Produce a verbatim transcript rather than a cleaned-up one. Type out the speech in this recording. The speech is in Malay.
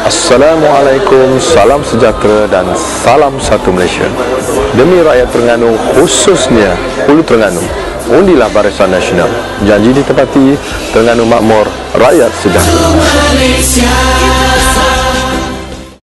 Assalamualaikum, salam sejahtera dan salam satu Malaysia. Demi rakyat Terengganu, khususnya Hulu Terengganu, undilah Barisan Nasional. Janji ditepati, Terengganu makmur, rakyat sejahtera.